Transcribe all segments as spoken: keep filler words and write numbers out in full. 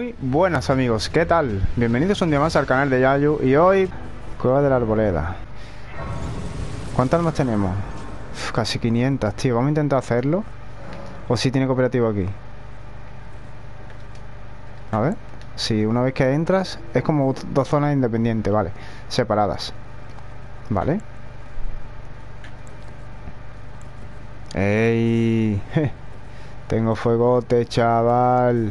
Muy buenas amigos, ¿qué tal? Bienvenidos un día más al canal de Yayu. Y hoy, Cueva de la Arboleda. ¿Cuántas más tenemos? Uf, casi quinientas, tío. Vamos a intentar hacerlo. ¿O si tiene cooperativo aquí? A ver. Sí, una vez que entras es como dos zonas independientes, vale. Separadas. Vale. ¡Ey! Tengo fuegote, chaval.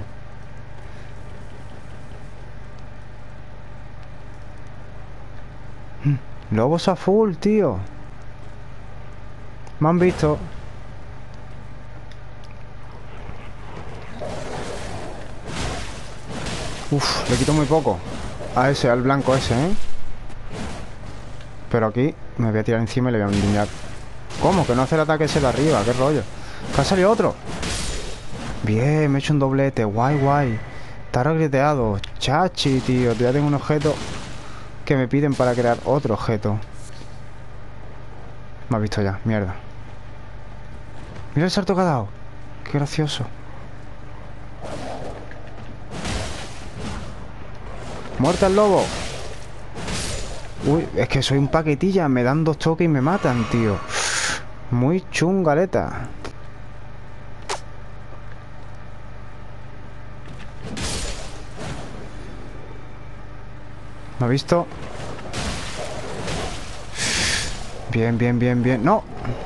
Lobos a full, tío. Me han visto. Uf, le quito muy poco a ese, al blanco ese, ¿eh? Pero aquí me voy a tirar encima y le voy a endiñar. ¿Cómo? Que no hace el ataque ese de arriba. ¿Qué rollo? ¿Que ha salido otro? Bien, me he hecho un doblete. Guay, guay. Está regreteado. Chachi, tío. Ya tengo un objeto que me piden para crear otro objeto. Me ha visto ya. Mierda. Mira el salto que ha dado. Qué gracioso. ¡Muerta el lobo! Uy, es que soy un paquetilla. Me dan dos toques y me matan, tío. Muy chungaleta. ¿Me ha visto? Bien, bien, bien, bien. ¡No!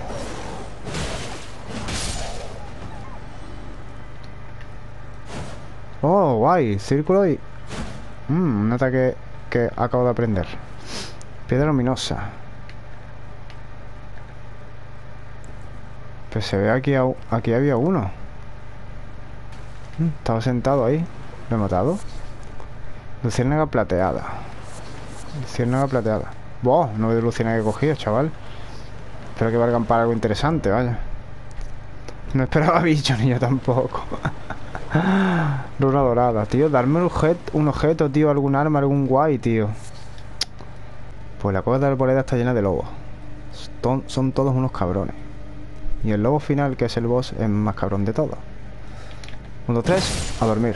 Oh, guay. Círculo y... Mm, un ataque que acabo de aprender. Piedra luminosa. Pues se ve aquí, aquí había uno. Mm, estaba sentado ahí. Lo he matado. Luciérnaga plateada. Luciérnaga plateada. Buah, no veo luciérnaga que he cogido, chaval. Espero que valgan para algo interesante, vaya. No esperaba bicho, ni yo tampoco. Runa dorada, tío. Darme un objeto, un objeto, tío. Algún arma, algún guay, tío. Pues la cueva de la arboleda está llena de lobos. Son, son todos unos cabrones. Y el lobo final, que es el boss, es más cabrón de todos. uno, dos, tres, a dormir.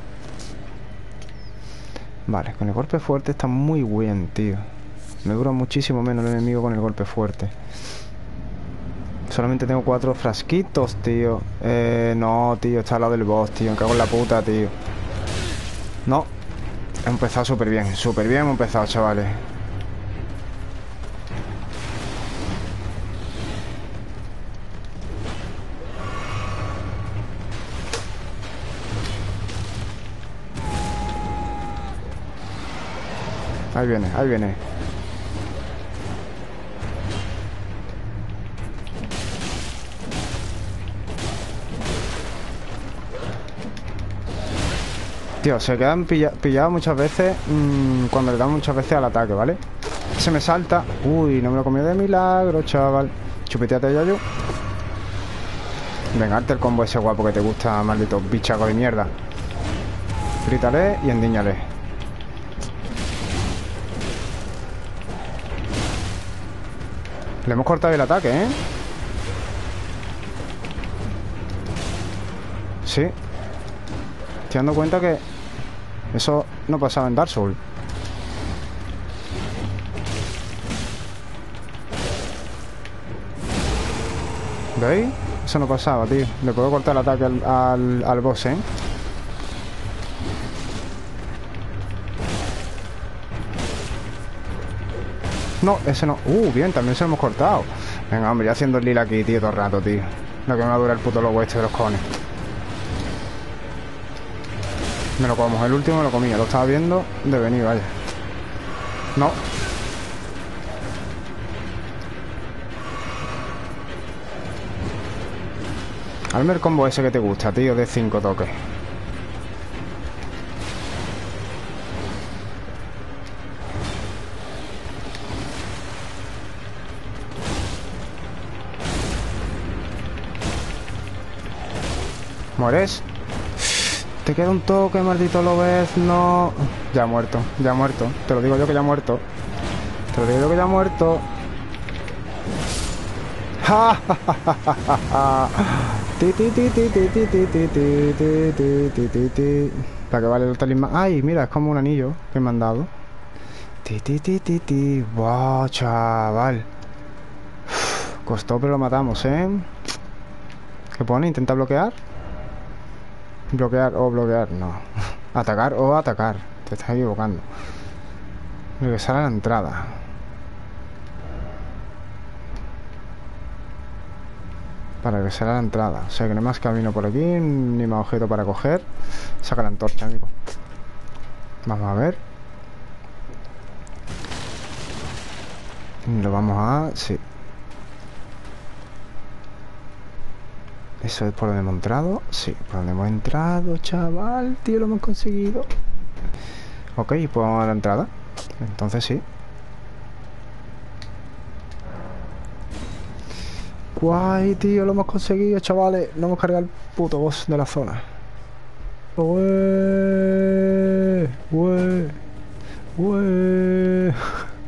Vale, con el golpe fuerte está muy bien, tío. Me dura muchísimo menos el enemigo con el golpe fuerte. Solamente tengo cuatro frasquitos, tío. Eh, no, tío, está al lado del boss, tío. Me cago en la puta, tío. No. He empezado súper bien, súper bien hemos empezado, chavales. Ahí viene, ahí viene. Tío, se quedan pilla pillados muchas veces mmm, cuando le dan muchas veces al ataque, ¿vale? Se me salta. Uy, no me lo comió de milagro, chaval. Chupeteate ya yo. Venga, hazte el combo ese guapo que te gusta, maldito bichaco de mierda. Grítale y endíñale. Le hemos cortado el ataque, ¿eh? Sí. Estoy dando cuenta que eso no pasaba en Dark Souls. ¿Veis? Eso no pasaba, tío. Le puedo cortar el ataque al, al, al boss, ¿eh? No, ese no. Uh, bien, también se lo hemos cortado. Venga, hombre, ya haciendo el lila aquí, tío, todo el rato, tío. Lo que me va a durar el puto lobo este de los cojones. Me lo como, el último me lo comía. Lo estaba viendo de venir, vaya. No. Hazme el combo ese que te gusta, tío, de cinco toques. ¿Mueres? Te queda un toque, maldito lo ves. No. Ya ha muerto, ya ha muerto. Te lo digo yo que ya ha muerto. Te lo digo yo que ya ha muerto. Ti, ti, ti, ti, ti, ti, ti, ti, ti, ti, ti, ti, ti, ti. ¿Para qué vale el talismán? Ay, mira, es como un anillo que me han dado. Ti, ti, ti, ti, ti. Wow, chaval. Uf, costó, pero lo matamos, ¿eh? ¿Qué pone? ¿Intenta bloquear? Bloquear o bloquear, no. Atacar o atacar. Te estás equivocando. Regresar a la entrada. Para regresar a la entrada. O sea que no hay más camino por aquí, ni más objeto para coger. Saca la antorcha, amigo. Vamos a ver. Lo vamos a... sí. ¿Eso es por donde hemos entrado? Sí, por donde hemos entrado, chaval. Tío, lo hemos conseguido. Ok, pues vamos a la entrada. Entonces sí. Guay, tío, lo hemos conseguido, chavales. No hemos cargado el puto boss de la zona. Ué, ué, ué.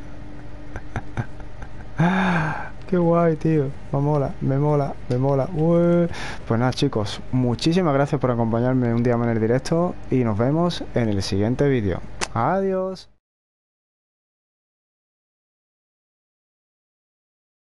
Qué guay, tío. Me mola, me mola, me mola. Ué. Pues nada, chicos, muchísimas gracias por acompañarme un día más en el directo y nos vemos en el siguiente vídeo. Adiós.